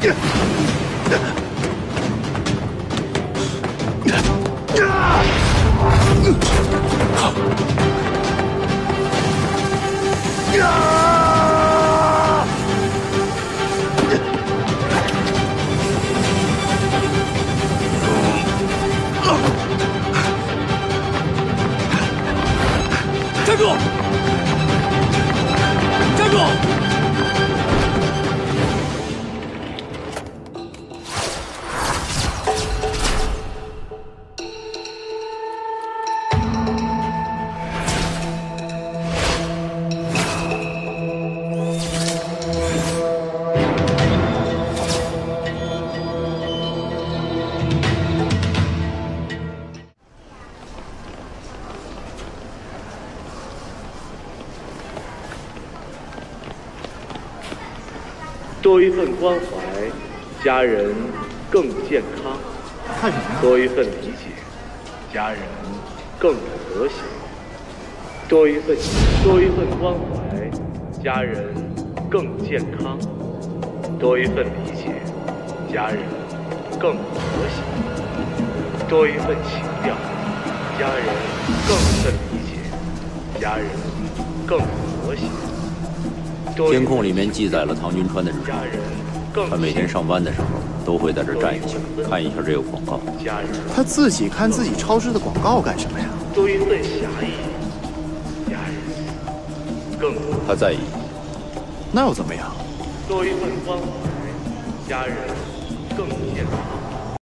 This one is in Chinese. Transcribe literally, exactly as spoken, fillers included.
站住！站住！ 多一份关怀，家人更健康； 看什么呀？ 多一份理解，家人更和谐；多一份多一份关怀，家人更健康；多一份理解，家人更和谐；多一份情调，家人更份理解，家人更和谐。 监控里面记载了唐军川的日常，他每天上班的时候都会在这儿站一下，看一下这个广告。 他自己看自己超市的广告干什么呀？ 多一份侠义，家人更他在意。 那又怎么样？ 多一份关怀，家人更健康。